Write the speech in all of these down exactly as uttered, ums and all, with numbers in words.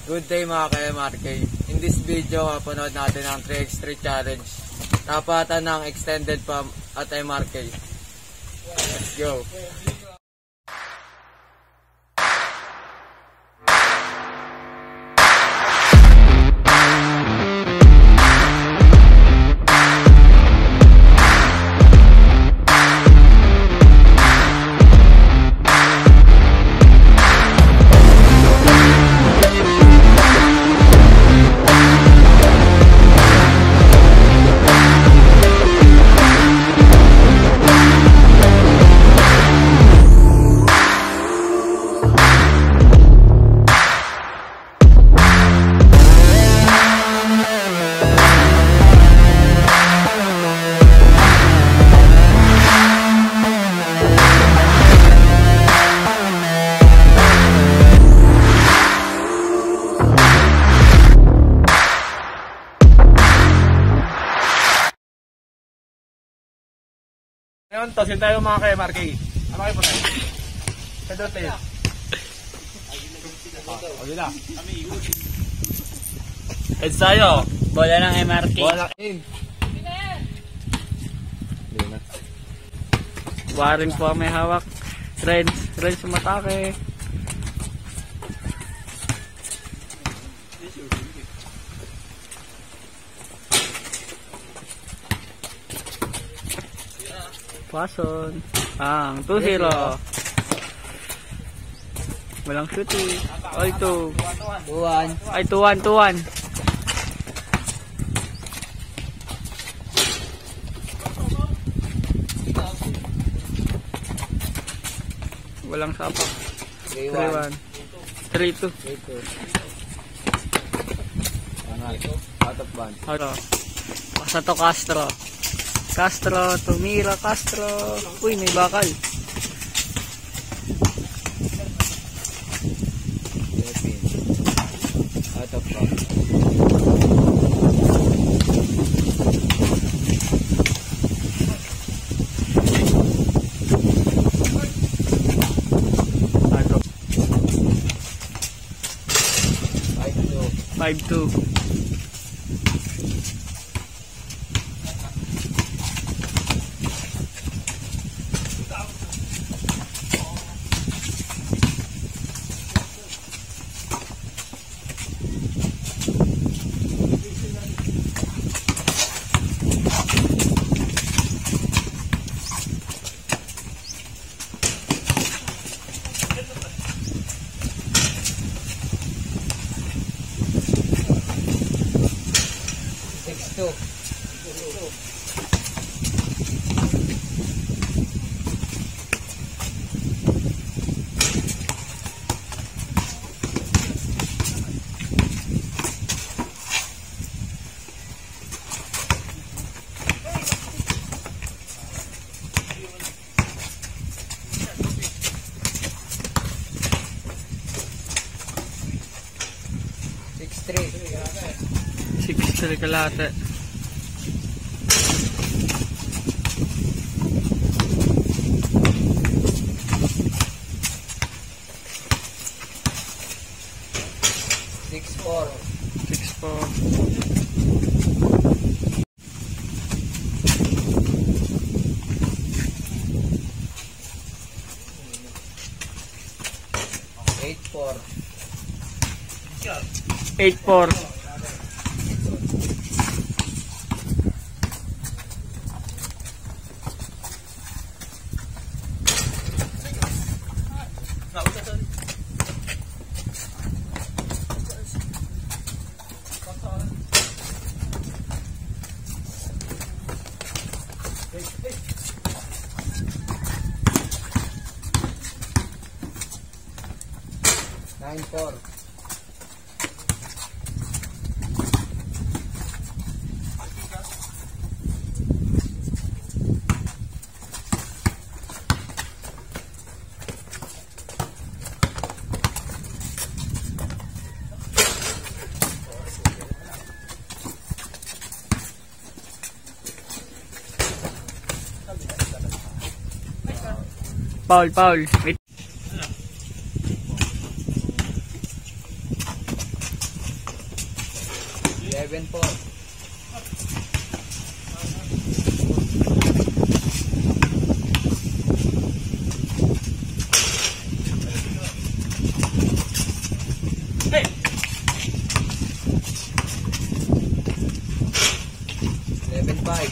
Good day mga ka-M R K. In this video, kapanood natin ang three by three challenge. Tapatan ng extended pump at M R K. Let's go! Ngayon, tosin tayo mga ka-M R K. Ano kayo po tayo? Pedro tayo. O, yun na. Heads tayo. Bola ng M R K. Bola in. Waring po ang may hawak. Renz. Renz sumatake. Pason. Ang two zero. Walang shooting. Ay, two. two one. Ay, two one, two one. Walang sapak. three three one. three two. three two. Out of bounds. Ano? Pasa to Castro. Castro, tumira Castro. Uy, may bakal. Out of bounds. five two. six two. six three. six three kalate. six four. six four. eight four. eight four. nine four. Foul, foul. Wait. eleven four. Hey! eleven five.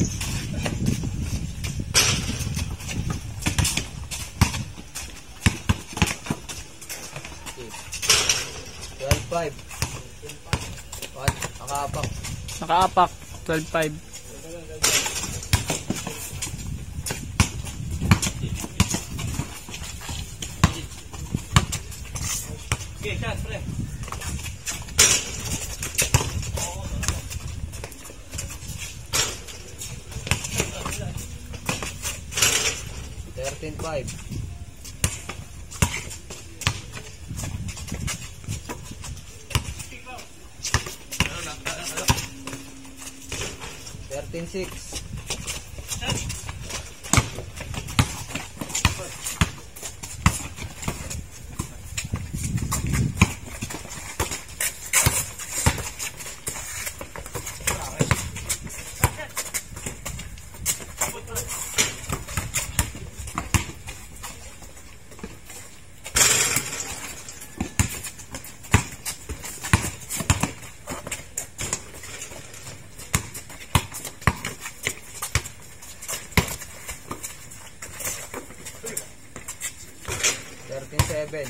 twelve five. one. Nakaapak. Nakaapak. twelve five. Okay, shot, pre. thirteen five. thirteen six. thirteen seven.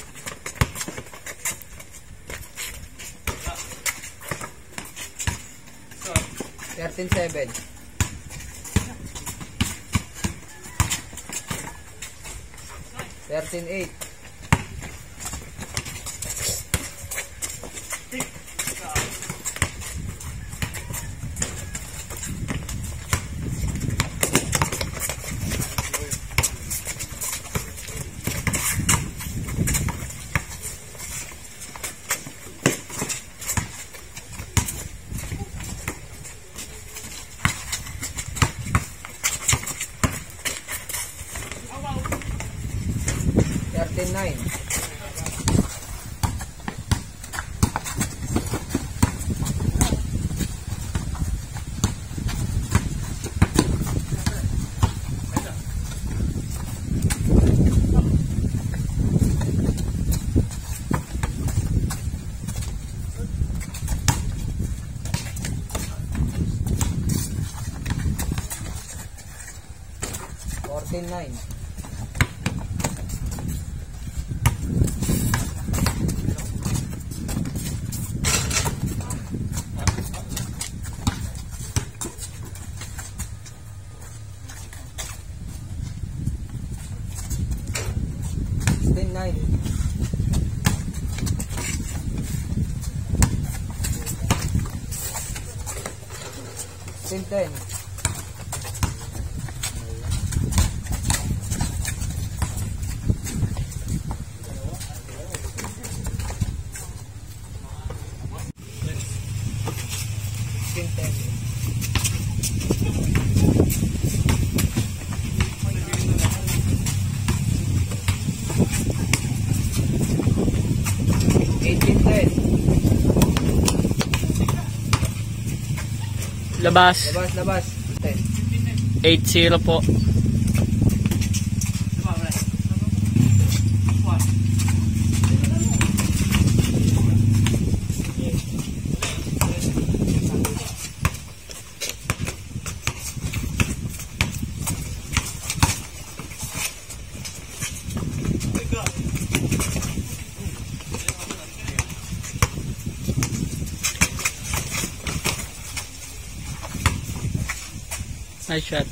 thirteen seven. thirteen eight. thirteen nine. fourteen nine. sixteen nine. sixteen ten. sixteen ten. eighteen ten. Labas. Labas, labas. ten. eight zero po. Nice shot.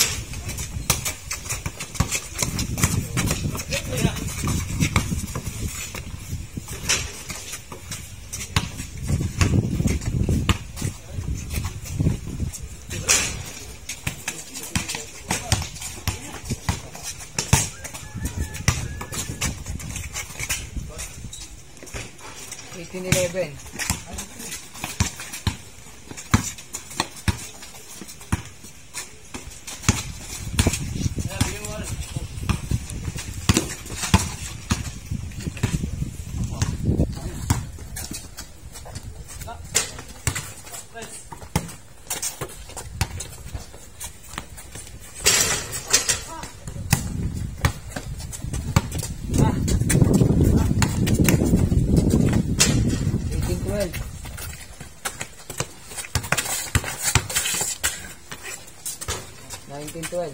eighteen eleven. nineteen twelve.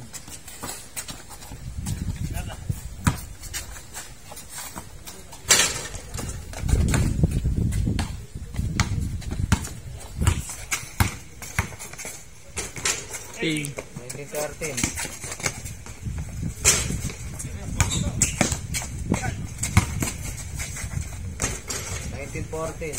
Okay. nineteen thirteen. nineteen fourteen.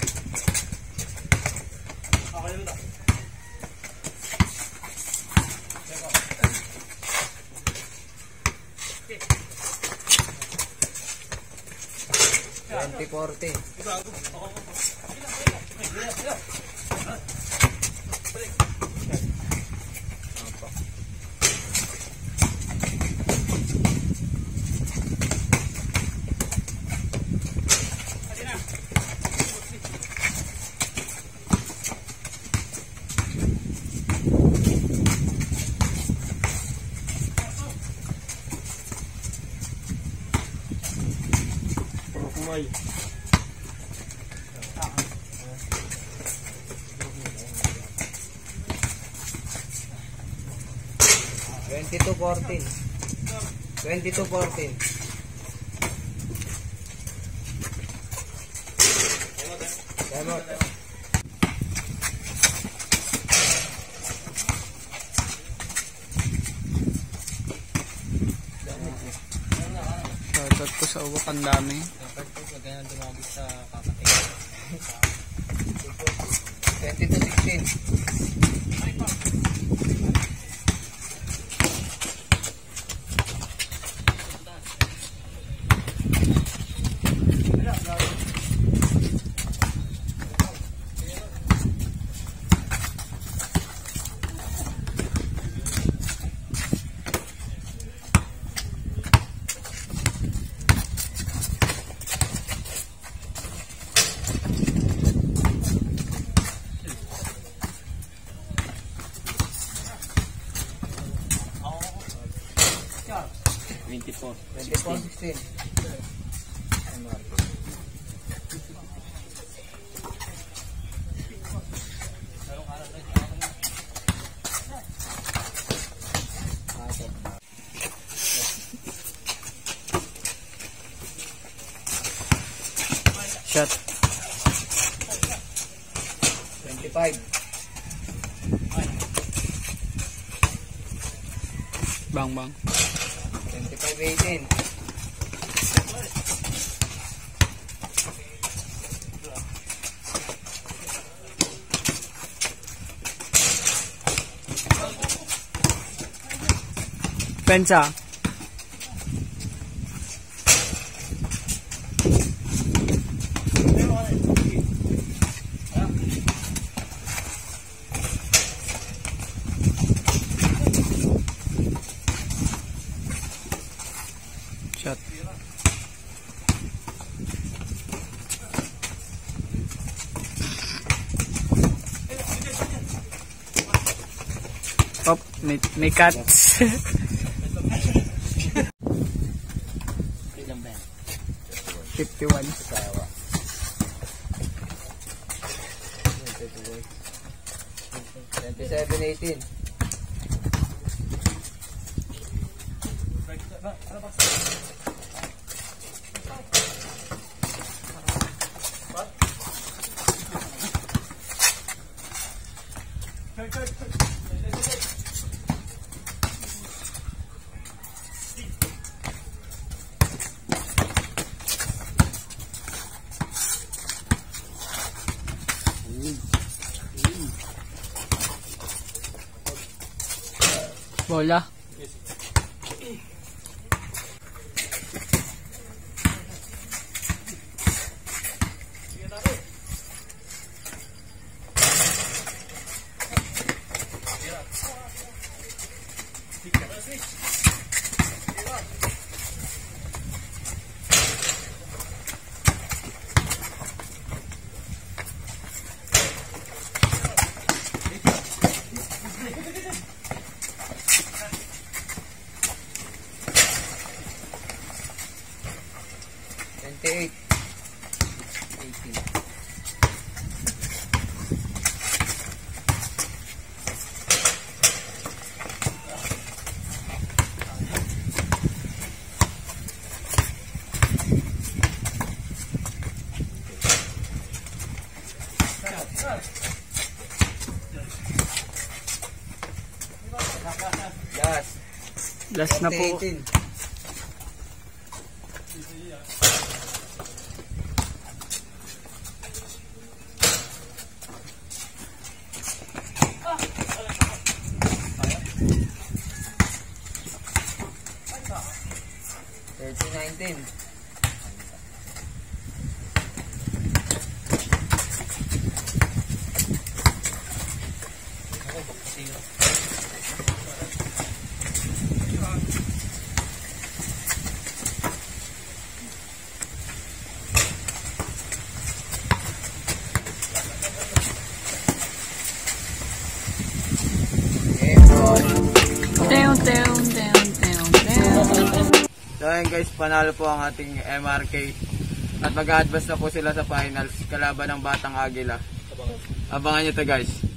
twenty fourteen. twenty-two fourteen. twenty-two fourteen. Damot. Shoutout ko sa uwak, ang dami. twenty-two sixteen. twenty-four. twenty-four sixteen. Shot. twenty-five. Bang bang. twenty-five eighteen. Pensa. Shot. Pop, may, may cuts. fifty-one. twenty-seven eighteen. Bola. Yes. Last na po. eighteen. thirty nineteen. Down, down, down, down, down. So ayun guys, panalo po ang ating M R K. At mag-advance na po sila sa finals kalaban ng Batang Agila. Abangan nyo to guys.